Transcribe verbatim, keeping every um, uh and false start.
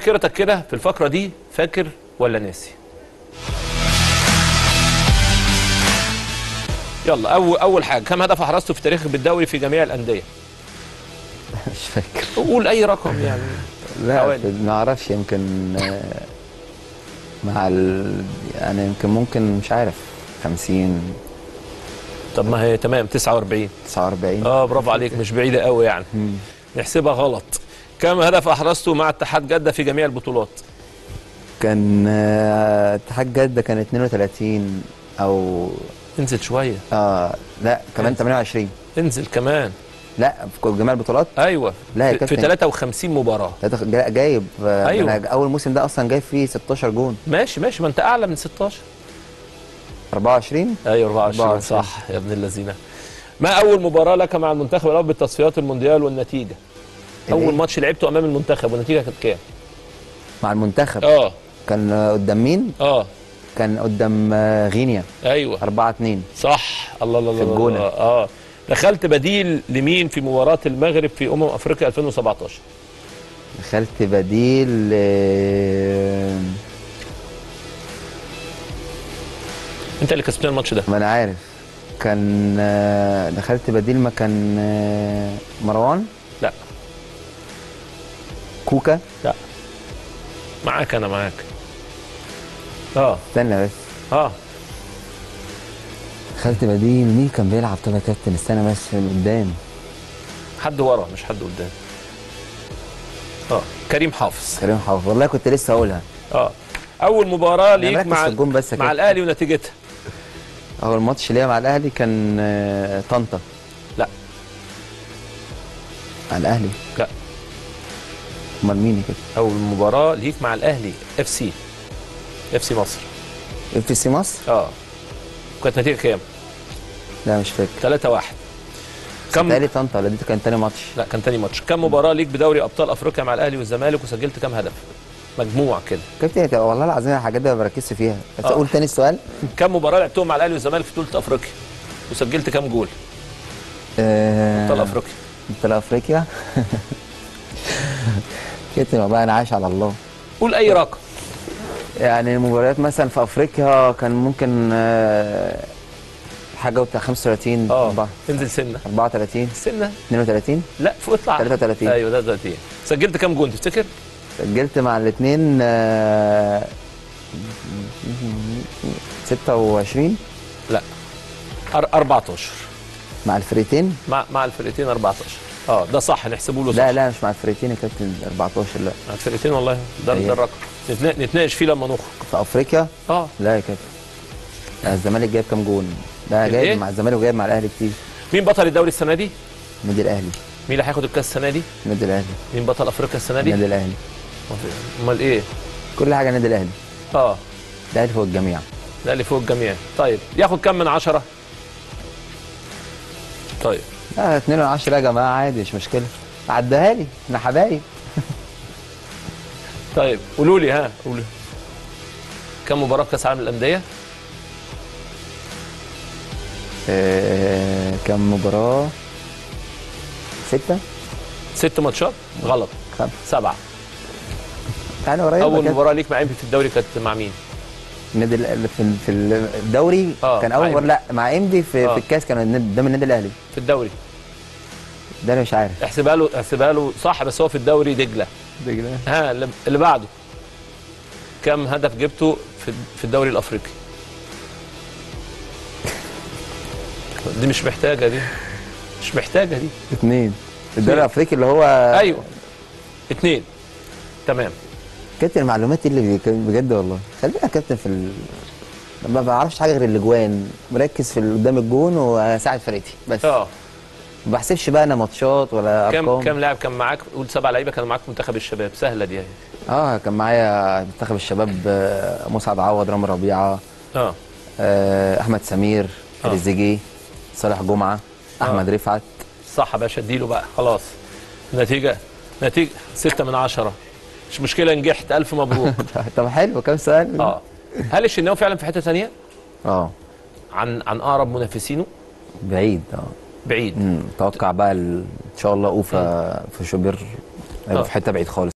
ذاكرتك كده في الفقره دي، فاكر ولا ناسي؟ يلا اول اول حاجه، كم هدف احرزته في تاريخك بالدوري في جميع الانديه؟ مش فاكر. قول اي رقم يعني. لا ما اعرفش، يمكن مع ال... يعني يمكن ممكن مش عارف خمسين. طب ما هي تمام تسعة وأربعين. تسعة وأربعين. اه برافو عليك، مش بعيده قوي يعني. مم. نحسبها غلط. كم هدف احرزته مع اتحاد جده في جميع البطولات؟ كان اتحاد جده كان اتنين وتلاتين او انزل شويه. اه لا كمان انزل. تمانية وعشرين. انزل كمان. لا في جميع البطولات. ايوه لا في, في تلاتة وخمسين مباراه. جايب. ايوه انا اول موسم ده اصلا جايب فيه ستاشر جون. ماشي ماشي، ما انت اعلى من ستاشر. أربعة وعشرين. ايوه أربعة وعشرين, أربعة وعشرين صح يا ابن اللذينه. ما اول مباراه لك مع المنتخب الاول بالتصفيات المونديال والنتيجه؟ اول إيه؟ ماتش لعبته امام المنتخب والنتيجه كانت كام؟ مع المنتخب اه كان قدام مين؟ اه كان قدام غينيا. ايوه أربعة اتنين صح. الله الله الله في الجونه. اه دخلت بديل لمين في مباراه المغرب في امم افريقيا ألفين وسبعتاشر؟ دخلت بديل آه... انت اللي كسبتنا الماتش ده. ما انا عارف. كان دخلت بديل مكان مروان. لا. كوكا. لا. معاك انا معاك. اه استنى بس. اه دخلت بديل مين كان بيلعب؟ طب يا كابتن استنى بس من قدام. حد ورا مش حد قدام. اه كريم حافظ. كريم حافظ والله كنت لسه هقولها. اه اول مباراه ليك مع بس مع الاهلي ونتيجتها؟ اول ماتش ليا مع الاهلي كان طنطا. لا. مع الاهلي؟ لا. امال مين كده؟ اول مباراه ليك مع الاهلي اف سي اف سي مصر. اف سي مصر؟ اه كانت نتيجه كام؟ لا مش فاكر. تلاتة واحد. كم تاني طنطا ولا دي كان تاني ماتش؟ لا كان تاني ماتش. كم مباراه ليك بدوري ابطال افريقيا مع الاهلي والزمالك وسجلت كم هدف؟ مجموع كده. كابتن والله العظيم الحاجات دي ما بركزش فيها، بس اقول تاني السؤال. كم مباراه لعبتهم مع الاهلي والزمالك في بطوله افريقيا وسجلت كم جول؟ أه ابطال افريقيا. ابطال افريقيا كابتن والله انا عايش على الله. قول اي رقم. يعني المباريات مثلا في افريقيا كان ممكن أه حاجه بتاع خمسة وتلاتين. اه انزل سنه. أربعة وتلاتين. سنه. اتنين وتلاتين. لا فوق اطلع. تلاتة وتلاتين. ايوه تلاتة وتلاتين. سجلت كام جول تفتكر؟ سجلت مع الاثنين آه ستة وعشرين. لا أربعتاشر. مع الفريقين؟ مع مع الفريقين أربعتاشر. اه ده صح نحسبه له صح. لا لا مش مع الفريقين يا كابتن أربعتاشر. لا مع الفريقين والله ده ده الرقم نتناقش فيه لما نخرج. في افريقيا؟ اه لا يا كابتن. الزمالك جايب كام جون؟ لا جايب إيه؟ مع الزمالك وجايب مع الاهلي كتير. مين بطل الدوري السنه دي؟ النادي الاهلي. مين اللي هياخد الكاس السنه دي؟ النادي الاهلي. مين بطل افريقيا السنه دي؟ النادي الاهلي. امال ايه؟ كل حاجه النادي الاهلي. اه الاهلي فوق الجميع. الاهلي فوق الجميع. طيب ياخد كام من عشرة؟ طيب اه اتنين من عشرة يا جماعه عادي مش مشكله، عدها لي احنا حبايب. طيب قولوا لي ها قولوا كم مباراه في كاس العالم للانديه؟ آه كم مباراه؟ ستة. ست ماتشات؟ غلط. خمسة. سبعة. يعني قريب. اول مباراه ليك مع امبي في الدوري كانت مع مين؟ النادي في في الدوري. آه. كان اول مباراه لا مع امبي في, آه. في الكاس كان قدام النادي الاهلي. في الدوري ده انا مش عارف. احسبها له احسبها له صح، بس هو في الدوري دجله. دجله. ها اللي بعده كم هدف جبته في في الدوري الافريقي؟ دي مش محتاجه دي مش محتاجه دي. اثنين. الدوري الافريقي اللي هو ايوه اثنين. تمام. كابتن المعلومات اللي بجد والله خلينا يا كابتن في ال... ما بعرفش حاجه غير الاجوان، مركز في قدام الجون واساعد فرقتي بس. اه ما بحسبش بقى انا ماتشات ولا ارقام. كم كم لاعب كان معاك؟ قول سبع لعيبه كانوا معاك في منتخب الشباب، سهله دي اهي. اه كان معايا منتخب الشباب مسعد عوض، رامي ربيعه، اه, آه احمد سمير، تريزيجيه، صالح جمعه، احمد آه. رفعت. صح يا باشا اديله بقى خلاص. نتيجه نتيجه ستة من عشرة. مش مشكله نجحت، الف مبروك. طب حلو كام سؤال. اه هل الشناوي فعلا في حته ثانيه؟ اه عن عن اقرب منافسينه؟ بعيد. اه بعيد. امم اتوقع بقى ان شاء الله اوفا في شوبير هيبقى في حته بعيد خالص.